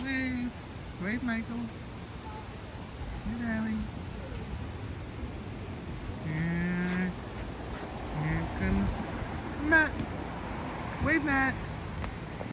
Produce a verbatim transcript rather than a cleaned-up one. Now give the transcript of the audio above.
Wave. Wave, Michael. Hey, darling. Here, here comes Matt. Wave, Matt.